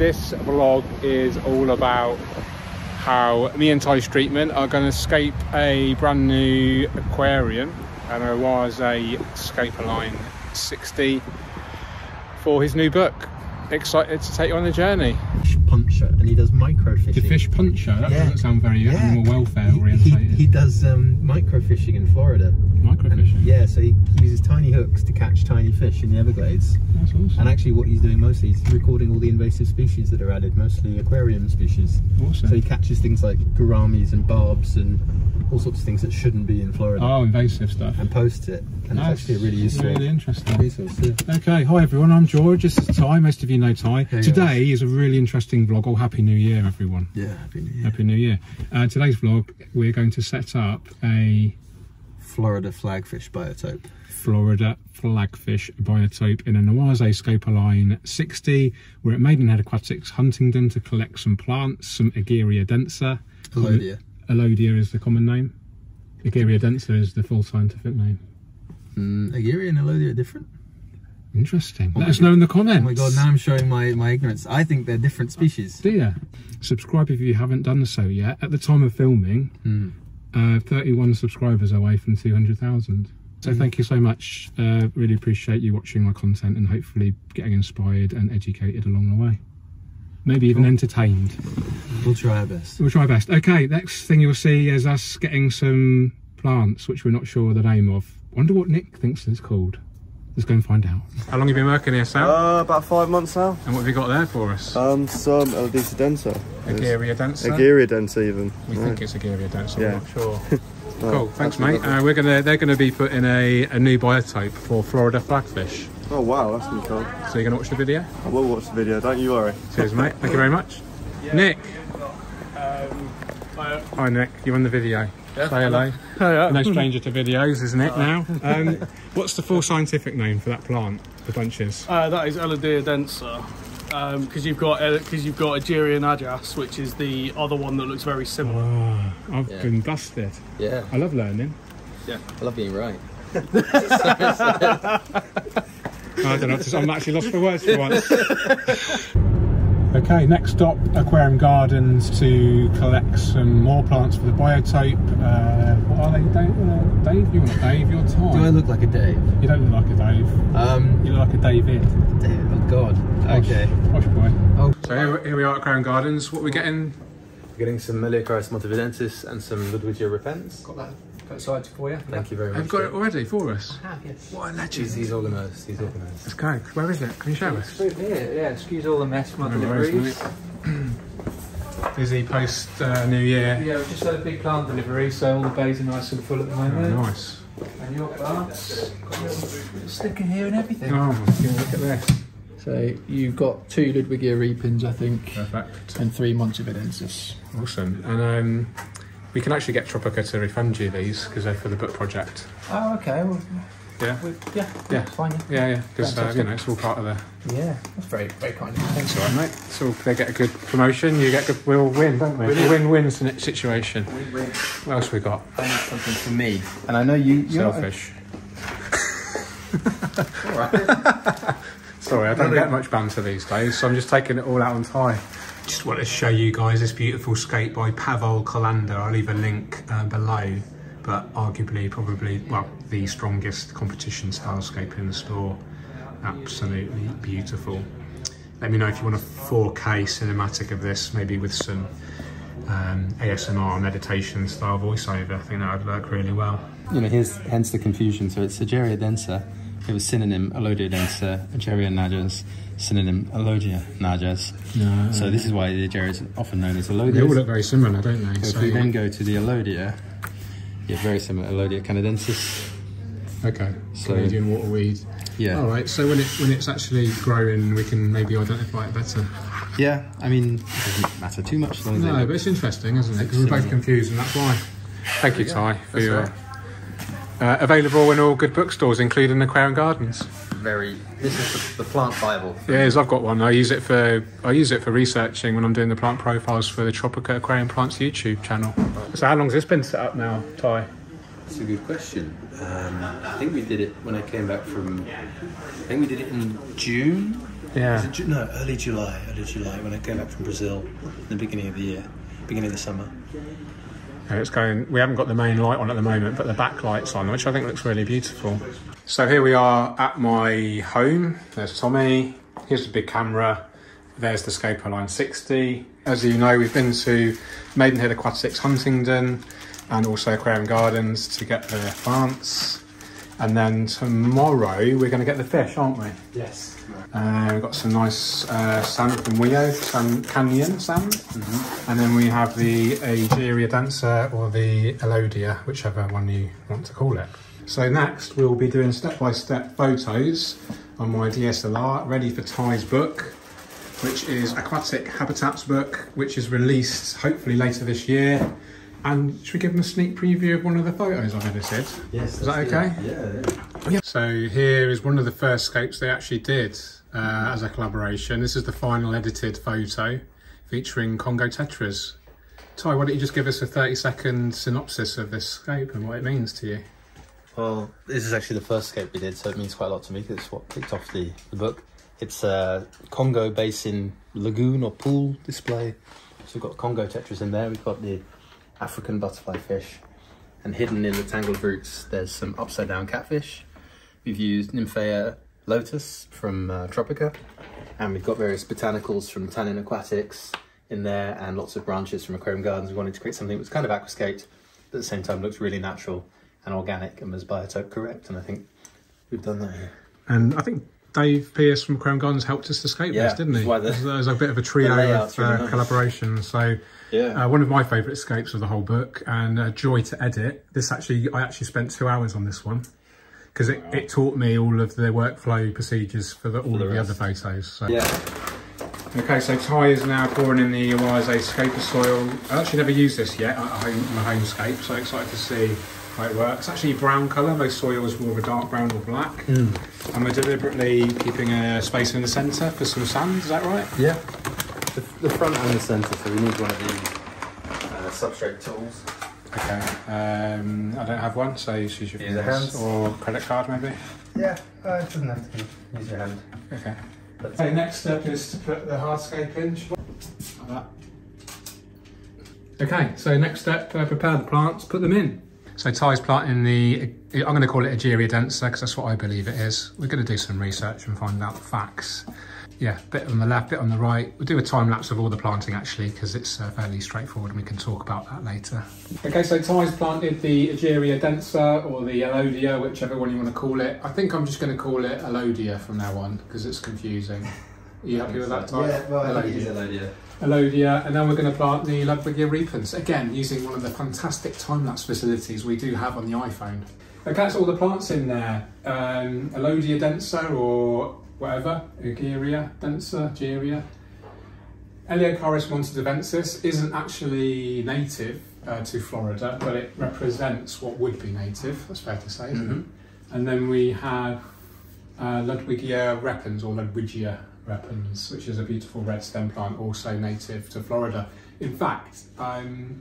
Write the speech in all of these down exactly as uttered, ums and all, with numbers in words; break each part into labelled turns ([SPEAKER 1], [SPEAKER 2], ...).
[SPEAKER 1] this vlog is all about how me and Ty Streetman are going to scape a brand new aquarium, and I was a Scapeline sixty for his new book. Excited to take you on the journey.
[SPEAKER 2] Fish puncher, and he does microfishing.
[SPEAKER 1] The fish puncher? That
[SPEAKER 2] yeah.
[SPEAKER 1] doesn't sound very
[SPEAKER 2] yeah.
[SPEAKER 1] animal welfare
[SPEAKER 2] he,
[SPEAKER 1] orientated.
[SPEAKER 2] He, he does um, microfishing in Florida.
[SPEAKER 1] Microfishing?
[SPEAKER 2] And, yeah, so he uses tiny hooks to catch tiny fish in the Everglades.
[SPEAKER 1] That's awesome.
[SPEAKER 2] And actually what he's doing mostly is recording all the invasive species that are added, mostly aquarium species.
[SPEAKER 1] Awesome.
[SPEAKER 2] So he catches things like gouramis and barbs and all sorts of things that shouldn't be in Florida.
[SPEAKER 1] Oh, invasive stuff.
[SPEAKER 2] And posts it. And
[SPEAKER 1] That's
[SPEAKER 2] it's actually a really useful
[SPEAKER 1] really interesting
[SPEAKER 2] resource too.
[SPEAKER 1] Okay, hi everyone, I'm George, this is Ty, most of you know Ty.
[SPEAKER 2] Hey
[SPEAKER 1] Today
[SPEAKER 2] guys.
[SPEAKER 1] is a really interesting vlog. Oh, Happy New Year everyone.
[SPEAKER 2] Yeah, Happy New Year.
[SPEAKER 1] Happy New Year. Uh, today's vlog, we're going to set up a
[SPEAKER 2] Florida flagfish biotope.
[SPEAKER 1] Florida flagfish biotope in a Nawaze Scapeline sixty. We're at Maidenhead Aquatics, Huntingdon, to collect some plants, some Ageria densa.
[SPEAKER 2] Alodia.
[SPEAKER 1] Alodia is the common name. Ageria densa is the full scientific name.
[SPEAKER 2] Mm, Ageria and Alodia are different?
[SPEAKER 1] Interesting.
[SPEAKER 2] Oh
[SPEAKER 1] Let us know in the comments.
[SPEAKER 2] Oh my god, now I'm showing my, my ignorance. I think they're different species.
[SPEAKER 1] Do you? Subscribe if you haven't done so yet. At the time of filming,
[SPEAKER 2] mm.
[SPEAKER 1] uh, thirty-one subscribers away from two hundred thousand. So mm. thank you so much. Uh, really appreciate you watching my content and hopefully getting inspired and educated along the way. Maybe even cool. entertained.
[SPEAKER 2] We'll try our best.
[SPEAKER 1] We'll try our best. Okay, next thing you'll see is us getting some plants, which we're not sure the name of. Wonder what Nick thinks it's called. Let's go and find out. How long have you been working here, Sam?
[SPEAKER 3] Uh, about five months now.
[SPEAKER 1] And what have you got there for us?
[SPEAKER 3] Um, some Alodia densa.
[SPEAKER 1] Ageria densa?
[SPEAKER 3] Ageria densa even.
[SPEAKER 1] We
[SPEAKER 3] right.
[SPEAKER 1] think it's Ageria densa,
[SPEAKER 3] yeah.
[SPEAKER 1] I'm not sure.
[SPEAKER 3] No,
[SPEAKER 1] cool, thanks mate. Uh, we're gonna, they're going to be putting a, a new biotope for Florida flagfish.
[SPEAKER 3] Oh wow, that's really cool.
[SPEAKER 1] So you're going to watch the video?
[SPEAKER 3] I will watch the video, don't you worry.
[SPEAKER 1] Cheers mate, thank you very much. Yeah. Nick.
[SPEAKER 4] Um, hi.
[SPEAKER 1] Hi Nick, you're on the video.
[SPEAKER 4] Yeah.
[SPEAKER 1] Say hello.
[SPEAKER 4] Oh, yeah.
[SPEAKER 1] No stranger to videos, is Nick now? Um, what's the full scientific name for that plant, the bunches?
[SPEAKER 4] Uh, that is Alodia densa, because um, you've got because you've got Ageria najas, which is the other one that looks very similar.
[SPEAKER 1] Oh, I've
[SPEAKER 2] yeah.
[SPEAKER 1] been busted.
[SPEAKER 2] Yeah.
[SPEAKER 1] I love learning.
[SPEAKER 4] Yeah.
[SPEAKER 2] I love being right.
[SPEAKER 1] I don't know, I'm actually lost for words for once. Okay, next stop, Aquarium Gardens, to collect some more plants for the biotope. Uh, what are they, Dave? Uh, Dave? You're not Dave, you're Tom.
[SPEAKER 2] Do I look like a Dave?
[SPEAKER 1] You don't look like a Dave. Um, you look like a David.
[SPEAKER 2] Dave, oh god.
[SPEAKER 1] Posh,
[SPEAKER 2] okay.
[SPEAKER 1] Posh boy.
[SPEAKER 2] Oh.
[SPEAKER 1] So here, here we are at Aquarium Gardens. What are we getting?
[SPEAKER 2] We're getting some Meliacaris montevidensis and some Ludwigia repens.
[SPEAKER 1] Got that aside for you.
[SPEAKER 2] Thank you very much.
[SPEAKER 1] I've got it already for us.
[SPEAKER 2] I have, yes.
[SPEAKER 1] What a legend.
[SPEAKER 2] He's, he's organised, he's organised.
[SPEAKER 1] Let's go. Where is it? Can you show us?
[SPEAKER 2] It's here, yeah. Excuse all the mess from our
[SPEAKER 1] No
[SPEAKER 2] deliveries.
[SPEAKER 1] Busy post uh, New Year.
[SPEAKER 2] Yeah, we've just had a big plant delivery, so all the bays are nice and full at the moment.
[SPEAKER 1] Oh, nice.
[SPEAKER 2] And your plants, got a little stick in here and everything.
[SPEAKER 1] Oh, look at this.
[SPEAKER 2] So you've got two Ludwigia repens, I think.
[SPEAKER 1] Perfect.
[SPEAKER 2] And three montevidensis.
[SPEAKER 1] Awesome. And um, we can actually get Tropica to refund you these because they're for the book project.
[SPEAKER 2] Oh, okay. Well,
[SPEAKER 1] yeah.
[SPEAKER 2] We, yeah.
[SPEAKER 1] Yeah.
[SPEAKER 2] It's fine.
[SPEAKER 1] Yeah, yeah. Because uh, you know it's all part of the.
[SPEAKER 2] Yeah, that's very, very kind of you.
[SPEAKER 1] Thanks, all right, mate. So they get a good promotion. You get good. We'll win, don't we? Win-win situation.
[SPEAKER 2] Win-win.
[SPEAKER 1] What else we got?
[SPEAKER 2] I need something for me, and I know you. You're
[SPEAKER 1] Selfish.
[SPEAKER 2] All right.
[SPEAKER 1] Sorry, I don't get much banter these days, so I'm just taking it all out on Ty. Just want to show you guys this beautiful scape by Pavel Kolander. I'll leave a link uh, below, but arguably, probably, well, the strongest competition style scape in the store. Absolutely beautiful. Let me know if you want a four K cinematic of this, maybe with some um, A S M R meditation style voiceover. I think that would work really well.
[SPEAKER 2] You know, here's hence the confusion. So it's Ageria densa. It was synonym Alodia densa, Ageria najas, synonym Alodia najas.
[SPEAKER 1] No.
[SPEAKER 2] So this is why the Ageria is often known as Alodia.
[SPEAKER 1] They all look very similar, don't they?
[SPEAKER 2] So, so if we then go to the Alodia, yeah, very similar, Alodia canadensis.
[SPEAKER 1] Okay,
[SPEAKER 2] so
[SPEAKER 1] Canadian waterweed.
[SPEAKER 2] Yeah.
[SPEAKER 1] All right. So when it when it's actually growing, we can maybe identify it better.
[SPEAKER 2] Yeah. I mean, it doesn't matter too much. As long as
[SPEAKER 1] no,
[SPEAKER 2] they
[SPEAKER 1] but it's interesting, isn't it? Because we're both confused, and that's why. Thank you, Ty, for
[SPEAKER 2] that's
[SPEAKER 1] your.
[SPEAKER 2] Right.
[SPEAKER 1] Uh, available in all good bookstores, including Aquarium Gardens.
[SPEAKER 2] Very. This is the, the plant Bible.
[SPEAKER 1] Yes, I've got one. I use it for I use it for researching when I'm doing the plant profiles for the Tropica Aquarium Plants YouTube channel. Right. So how long has this been set up now, Ty?
[SPEAKER 2] That's a good question. Um, I think we did it when I came back from. I think we did it in June.
[SPEAKER 1] Yeah.
[SPEAKER 2] Was it Ju- no, early July, early July when I came back from Brazil in the beginning of the year, beginning of the summer.
[SPEAKER 1] And it's going, we haven't got the main light on at the moment, but the backlight's on, which I think looks really beautiful. So here we are at my home. There's Tommy. Here's the big camera. There's the Scopoline sixty. As you know, we've been to Maidenhead Aquatics Huntingdon and also Aquarium Gardens to get the plants. And then tomorrow we're going to get the fish, aren't we?
[SPEAKER 2] Yes.
[SPEAKER 1] Uh, we've got some nice uh, sand from Wio, some Canyon sand. Mm-hmm. And then we have the Ageria densa or the Elodia, whichever one you want to call it. So next we'll be doing step-by-step photos on my D S L R, ready for Ty's book, which is Aquatic Habitats book, which is released hopefully later this year. And should we give them a sneak preview of one of the photos I've edited?
[SPEAKER 2] Yes.
[SPEAKER 1] Is that okay?
[SPEAKER 2] Yeah, yeah.
[SPEAKER 1] Yeah. So here is one of the first scopes they actually did uh, as a collaboration. This is the final edited photo featuring Congo tetras. Ty, why don't you just give us a thirty second synopsis of this scope and what it means to you?
[SPEAKER 2] Well, this is actually the first scope we did, so it means quite a lot to me because it's what kicked off the, the book. It's a Congo Basin lagoon or pool display. So we've got Congo tetras in there. We've got the African butterfly fish, and hidden in the tangled roots there's some upside down catfish. We've used Nymphea lotus from uh, Tropica, and we've got various botanicals from Tannin Aquatics in there and lots of branches from Aquarium Gardens. We wanted to create something that was kind of aquascaped but at the same time looks really natural and organic and was biotope correct, and I think we've done that here.
[SPEAKER 1] And I think Dave Pearce from Aquarium Gardens helped us to scope
[SPEAKER 2] yeah,
[SPEAKER 1] this, didn't he?
[SPEAKER 2] The,
[SPEAKER 1] there was a bit of a trio of uh, really nice. collaboration. So
[SPEAKER 2] yeah.
[SPEAKER 1] uh, one of my favourite scopes of the whole book, and a joy to edit. This actually, I actually spent two hours on this one because it, wow. it taught me all of the workflow procedures for the, all for the of rest. the other photos. So.
[SPEAKER 2] Yeah.
[SPEAKER 1] Okay, so Ty is now pouring in the Oase Scoper soil. I actually never used this yet at home, my home scape, so excited to see how it works. It's actually brown colour, most soil is more of a dark brown or black. Mm. And we're deliberately keeping a space in the centre for some sand, is that right?
[SPEAKER 2] Yeah, the, the front and the centre, so we need one of these uh, substrate tools.
[SPEAKER 1] Okay, um, I don't have one, so you should use your hands. Or credit card maybe?
[SPEAKER 2] Yeah, uh, it doesn't have to be. Use your hand.
[SPEAKER 1] Okay. Okay, next step is to put the hardscape in. Like that. Okay, so next step, uh, prepare the plants, put them in. So Ty's planting the, I'm going to call it Ageria densa because that's what I believe it is. We're going to do some research and find out the facts. Yeah, bit on the left, bit on the right. We'll do a time lapse of all the planting actually because it's uh, fairly straightforward and we can talk about that later. Okay, so Ty's planted the Ageria densa or the Elodia, whichever one you want to call it. I think I'm just going to call it Elodia from now on because it's confusing. Are you happy with that, Ty?
[SPEAKER 2] Yeah, well, I think it is Elodia.
[SPEAKER 1] Elodia, and then we're going to plant the Ludwigia repens, again using one of the fantastic time-lapse facilities we do have on the iPhone. Okay, that's all the plants in there. Um, Elodia densa or whatever, Ageria densa, Ageria. Eliocharis montanavensis isn't actually native uh, to Florida, but it represents what would be native, that's fair to say, isn't mm-hmm. it? And then we have uh, Ludwigia repens or Ludwigia repens, which is a beautiful red stem plant, also native to Florida. In fact, um,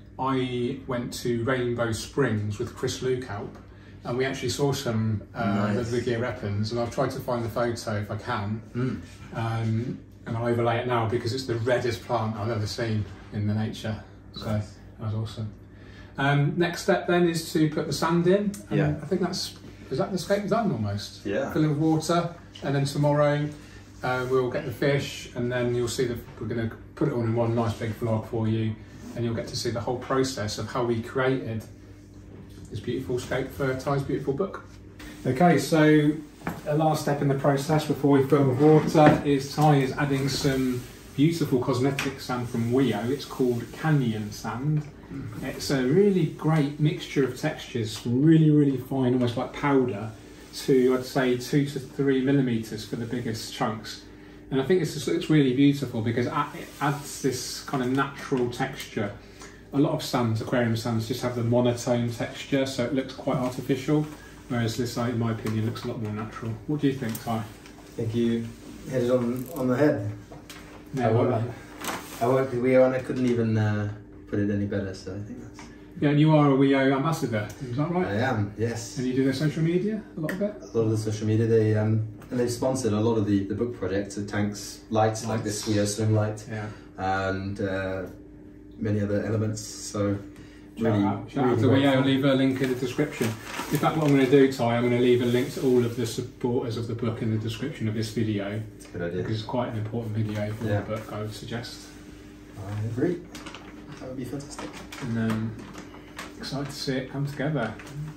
[SPEAKER 1] I went to Rainbow Springs with Chris Lukalp, and we actually saw some uh, nice. Ludwigia repens, and I've tried to find the photo if I can, mm. um, and I'll overlay it now because it's the reddest plant I've ever seen in the nature. So nice. That was awesome. Um, next step then is to put the sand in. And yeah. I think that's, is that the scape done almost?
[SPEAKER 2] Yeah.
[SPEAKER 1] Fill it with water, and then tomorrow Uh, we'll get the fish, and then you'll see that we're going to put it all in one nice big vlog for you, and you'll get to see the whole process of how we created this beautiful scape for Ty's beautiful book. Okay, so the last step in the process before we fill with water is Ty is adding some beautiful cosmetic sand from Wio. It's called Canyon sand. Mm-hmm. It's a really great mixture of textures, really, really fine, almost like powder, to I'd say two to three millimeters for the biggest chunks, and I think this is, it's really beautiful because it adds this kind of natural texture. A lot of sands, aquarium sands, just have the monotone texture, so it looks quite artificial, whereas this, in my opinion, looks a lot more natural. What do you think, Ty?
[SPEAKER 2] I think you hit it on on the head.
[SPEAKER 1] Yeah,
[SPEAKER 2] I, worked, I worked with Wio and I couldn't even uh, put it any better, so I think that's
[SPEAKER 1] Yeah, and you are a W E O ambassador, is that right?
[SPEAKER 2] I am, yes.
[SPEAKER 1] And you do their social media a lot of it?
[SPEAKER 2] A lot of the social media, they um, and they've sponsored a lot of the, the book projects, so tanks, lights, lights. like this W E O swim light,
[SPEAKER 1] yeah.
[SPEAKER 2] and uh, many other elements. So
[SPEAKER 1] shout
[SPEAKER 2] really,
[SPEAKER 1] out, shout
[SPEAKER 2] really
[SPEAKER 1] out to W E O. I'll leave a link in the description. In fact, what I'm going to do, Ty, I'm going to leave a link to all of the supporters of the book in the description of this video.
[SPEAKER 2] That's a good idea.
[SPEAKER 1] Because it's quite an important video for
[SPEAKER 2] yeah.
[SPEAKER 1] the book, I would suggest.
[SPEAKER 2] I agree. That would be fantastic.
[SPEAKER 1] And um, excited to see it come together.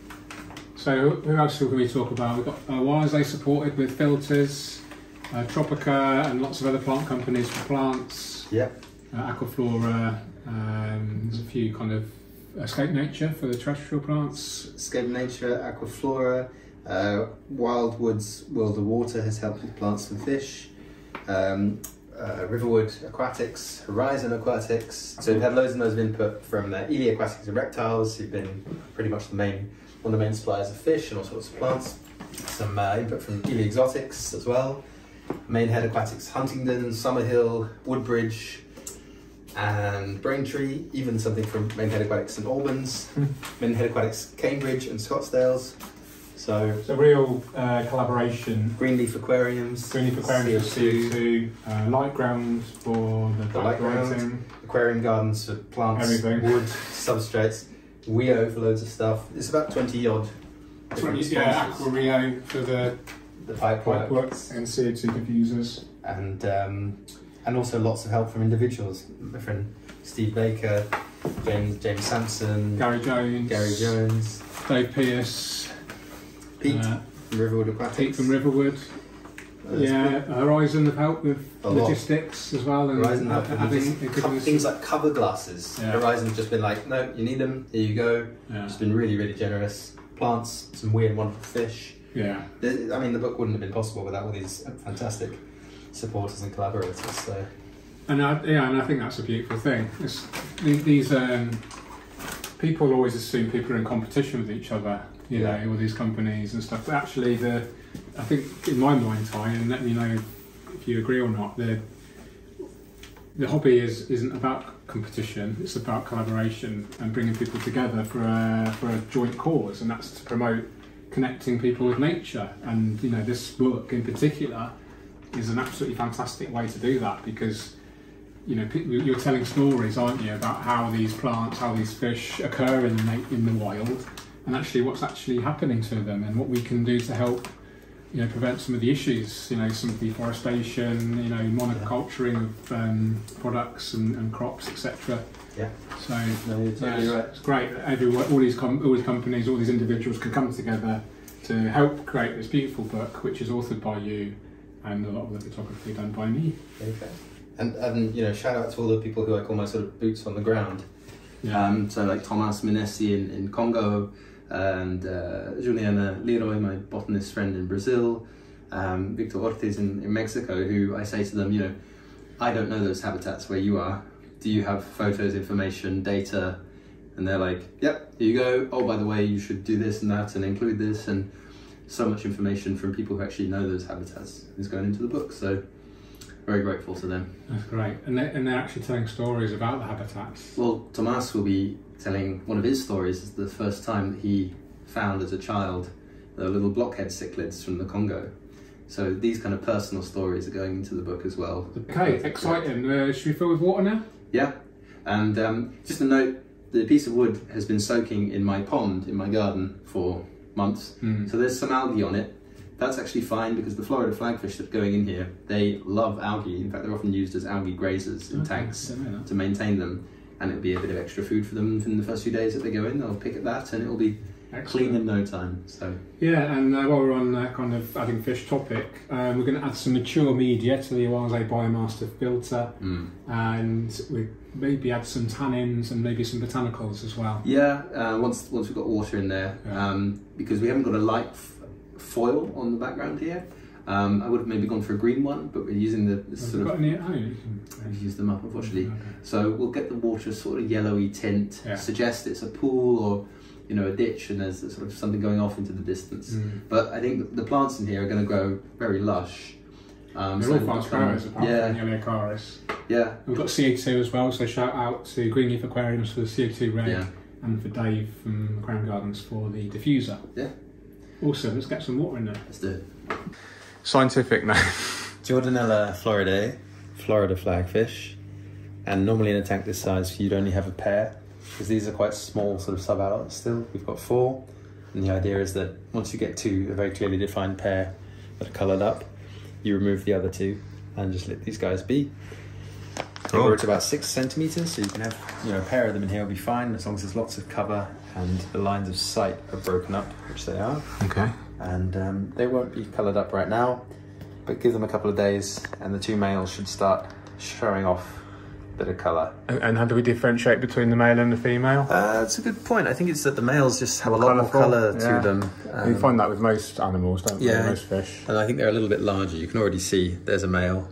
[SPEAKER 1] So who else can we talk about? We've got uh, Wisely supported with filters, uh, Tropica and lots of other plant companies for plants.
[SPEAKER 2] Yep.
[SPEAKER 1] Uh, Aquaflora, um, there's a few kind of Escape Nature for the terrestrial plants.
[SPEAKER 2] Escape Nature, Aquaflora, uh, Wildwood's World of Water has helped with plants and fish. Um, Uh, Riverwood Aquatics, Horizon Aquatics. So we've had loads and loads of input from uh, Ely Exotics and Reptiles, who've been pretty much the main, one of the main suppliers of fish and all sorts of plants. Some uh, input from Ely Exotics as well. Mainhead Aquatics, Huntingdon, Summerhill, Woodbridge, and Braintree. Even something from Mainhead Aquatics St Albans, Mainhead Aquatics Cambridge and Scottsdales. So
[SPEAKER 1] it's a real uh, collaboration.
[SPEAKER 2] Greenleaf Aquariums.
[SPEAKER 1] Greenleaf Aquariums for C O two, uh, light ground for the,
[SPEAKER 2] the light ground, aquarium gardens for plants,
[SPEAKER 1] everything.
[SPEAKER 2] Wood, substrates, W E O for loads of stuff. It's about twenty odd.
[SPEAKER 1] twenty, yeah, Aquarium for the,
[SPEAKER 2] the pipe
[SPEAKER 1] pipe
[SPEAKER 2] work.
[SPEAKER 1] works and C O two diffusers.
[SPEAKER 2] And, um, and also lots of help from individuals. My friend Steve Baker, James, James Sampson,
[SPEAKER 1] Gary Jones,
[SPEAKER 2] Gary Jones,
[SPEAKER 1] Dave Pierce.
[SPEAKER 2] Pete
[SPEAKER 1] uh,
[SPEAKER 2] from Riverwood Aquatics.
[SPEAKER 1] Pete from Riverwood.
[SPEAKER 2] Uh,
[SPEAKER 1] yeah,
[SPEAKER 2] cool.
[SPEAKER 1] Horizon have helped with
[SPEAKER 2] A
[SPEAKER 1] logistics lot. as well. And
[SPEAKER 2] Horizon helped with
[SPEAKER 1] adding,
[SPEAKER 2] logistics. Co things like cover glasses.
[SPEAKER 1] Yeah.
[SPEAKER 2] Horizon's just been like, no, you need them, here you go.
[SPEAKER 1] Yeah.
[SPEAKER 2] It's been really, really generous. Plants, some weird, wonderful fish.
[SPEAKER 1] Yeah.
[SPEAKER 2] The, I mean, the book wouldn't have been possible without all these fantastic supporters and collaborators. So.
[SPEAKER 1] And I, yeah, and I think that's a beautiful thing. It's, these um, people always assume people are in competition with each other. You
[SPEAKER 2] yeah.
[SPEAKER 1] know, all these companies and stuff. But actually, the I think in my mind, Ty, and let me know if you agree or not. The the hobby is isn't about competition. It's about collaboration and bringing people together for a for a joint cause, and that's to promote connecting people with nature. And you know, this book in particular is an absolutely fantastic way to do that because you know you're telling stories, aren't you, about how these plants, how these fish occur in the in the wild. And actually what's actually happening to them and what we can do to help you know, prevent some of the issues, you know, some deforestation, you know, monoculturing of um, products and, and crops, et cetera.
[SPEAKER 2] Yeah.
[SPEAKER 1] So
[SPEAKER 2] no, you're totally
[SPEAKER 1] yeah,
[SPEAKER 2] right.
[SPEAKER 1] It's great that everyone, all these com all these companies, all these individuals can come together to help create this beautiful book, which is authored by you and a lot of the photography done by me.
[SPEAKER 2] Okay. And, and you know, shout out to all the people who I call my sort of boots on the ground.
[SPEAKER 1] Yeah.
[SPEAKER 2] Um, so like Thomas Minessi in, in Congo, and uh, Juliana Leroy, my botanist friend in Brazil, um, Victor Ortiz in, in Mexico, who I say to them, you know, I don't know those habitats where you are. Do you have photos, information, data? And they're like, yep, here you go. Oh, by the way, you should do this and that and include this. And so much information from people who actually know those habitats is going into the book. So very grateful to them.
[SPEAKER 1] That's great. And they're, and they're actually telling stories about the habitats.
[SPEAKER 2] Well, Tomas will be telling one of his stories. It's the first time that he found as a child the little blockhead cichlids from the Congo. So these kind of personal stories are going into the book as well.
[SPEAKER 1] Okay, exciting. Uh, should we fill with water now?
[SPEAKER 2] Yeah. And um, just a note, the piece of wood has been soaking in my pond in my garden for months. Mm. So there's some algae on it. That's actually fine because the Florida flagfish that are going in here, they love algae. In fact, they're often used as algae grazers in okay, tanks to maintain them. And it'll be a bit of extra food for them in the first few days that they go in. They'll pick at that and it'll be Excellent. Clean in no time. So
[SPEAKER 1] yeah, and uh, while we're on that kind of adding fish topic, um, we're going to add some mature media to the Ely Biomaster filter, mm. and we maybe add some tannins and maybe some botanicals as well.
[SPEAKER 2] Yeah, uh, once once we've got water in there, yeah. um, because we haven't got a light f foil on the background here. Um, I would have maybe gone for a green one, but we're using the, the sort
[SPEAKER 1] got
[SPEAKER 2] of.
[SPEAKER 1] Any at home?
[SPEAKER 2] We've used them up, unfortunately.
[SPEAKER 1] Okay.
[SPEAKER 2] So we'll get the water sort of yellowy tint, yeah. suggest it's a pool or you know a ditch, and there's sort of something going off into the distance. Mm. But I think the plants in here are going to grow very lush. Um,
[SPEAKER 1] They're
[SPEAKER 2] so
[SPEAKER 1] all fast growers, apart
[SPEAKER 2] yeah.
[SPEAKER 1] from Ely Exotics.
[SPEAKER 2] Yeah.
[SPEAKER 1] We've got C O two as well, so shout out to Greenleaf Aquariums for the C O two rig.
[SPEAKER 2] Yeah.
[SPEAKER 1] and for Dave from Crown Gardens for the diffuser.
[SPEAKER 2] Yeah.
[SPEAKER 1] Awesome, let's get some water in there.
[SPEAKER 2] Let's do it.
[SPEAKER 1] Scientific name.
[SPEAKER 2] Jordanella floridae, Florida flagfish. And normally in a tank this size, you'd only have a pair, because these are quite small sort of sub-adults still. We've got four. And the idea is that once you get to a very clearly defined pair that are coloured up, you remove the other two and just let these guys be. Cool. They grow to about six centimetres, so you can have, you know, a pair of them in here will be fine as long as there's lots of cover and the lines of sight are broken up, which they are.
[SPEAKER 1] Okay.
[SPEAKER 2] And um, they won't be coloured up right now, but give them a couple of days and the two males should start showing off a bit of colour.
[SPEAKER 1] And, and how do we differentiate between the male and the female?
[SPEAKER 2] Uh, that's a good point. I think it's that the males just have a lot
[SPEAKER 1] Colourful.
[SPEAKER 2] more colour
[SPEAKER 1] Yeah.
[SPEAKER 2] to them. Um,
[SPEAKER 1] you find that with most animals, don't you?
[SPEAKER 2] yeah.
[SPEAKER 1] Most fish.
[SPEAKER 2] And I think they're a little bit larger. You can already see there's a male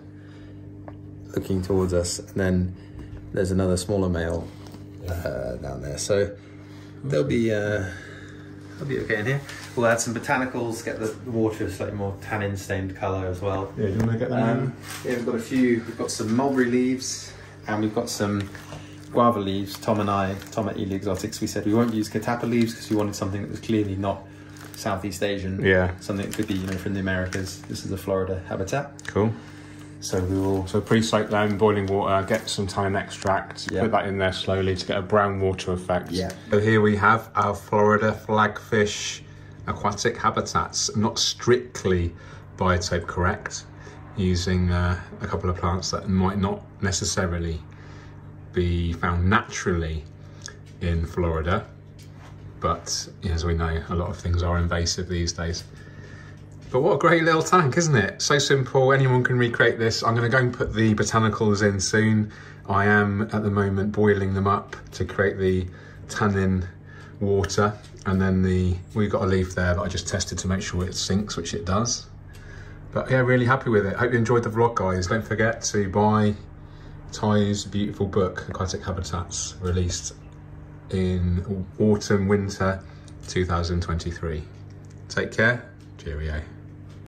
[SPEAKER 2] looking towards us, and then there's another smaller male uh, down there. So they'll be uh, they'll be okay in here. We'll add some botanicals, get the water a slightly more tannin stained colour as well.
[SPEAKER 1] Yeah, do you want to get that
[SPEAKER 2] Um,
[SPEAKER 1] in?
[SPEAKER 2] yeah, we've got a few. We've got some mulberry leaves, and we've got some guava leaves. Tom and I, Tom at Ely Exotics, we said we won't use catappa leaves because we wanted something that was clearly not Southeast Asian.
[SPEAKER 1] Yeah.
[SPEAKER 2] Something that could be, you know, from the Americas. This is a Florida habitat.
[SPEAKER 1] Cool.
[SPEAKER 2] So we will...
[SPEAKER 1] So pre-soak them, boiling water, get some tannin extract,
[SPEAKER 2] Yeah.
[SPEAKER 1] put that in there slowly to get a brown water effect.
[SPEAKER 2] Yeah.
[SPEAKER 1] So here we have our Florida flagfish aquatic habitats, not strictly biotope correct, using uh, a couple of plants that might not necessarily be found naturally in Florida, but as we know, a lot of things are invasive these days. But what a great little tank, isn't it? So simple, anyone can recreate this. I'm gonna go and put the botanicals in soon. I am at the moment boiling them up to create the tannin water, and then the we've got a leaf there that I just tested to make sure it sinks, which it does. But yeah, really happy with it. Hope you enjoyed the vlog, guys. Don't forget to buy Ty's beautiful book, Aquatic Habitats, released in autumn, winter two thousand twenty-three. Take care, cheerio.